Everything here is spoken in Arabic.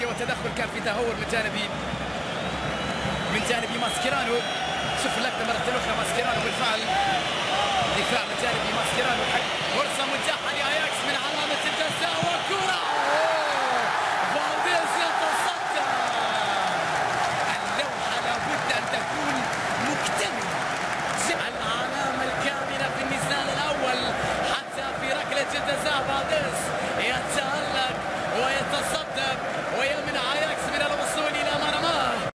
وتدخل كان في تهور من جانب ماسكيرانو. شوف اللقطه مره اخرى، ماسكيرانو